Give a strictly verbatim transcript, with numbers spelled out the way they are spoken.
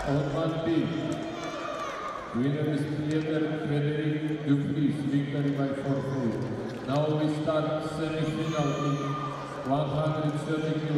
On one B, winner is Pieter Frederic Dupuis, victory by forfeit. Now we start semi-final in one hundred thirty kilograms.